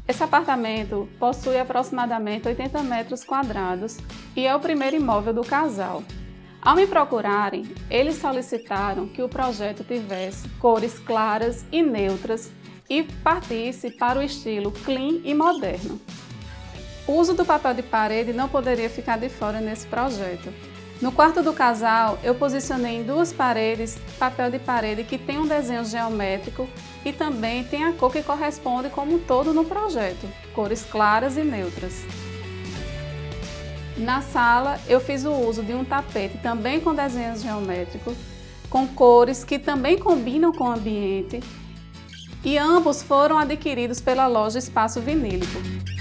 Esse apartamento possui aproximadamente 80 metros quadrados e é o primeiro imóvel do casal. Ao me procurarem, eles solicitaram que o projeto tivesse cores claras e neutras e partisse para o estilo clean e moderno. O uso do papel de parede não poderia ficar de fora nesse projeto. No quarto do casal, eu posicionei em duas paredes papel de parede que tem um desenho geométrico e também tem a cor que corresponde como um todo no projeto, cores claras e neutras. Na sala, eu fiz o uso de um tapete também com desenhos geométricos, com cores que também combinam com o ambiente, e ambos foram adquiridos pela loja Espaço Vinílico.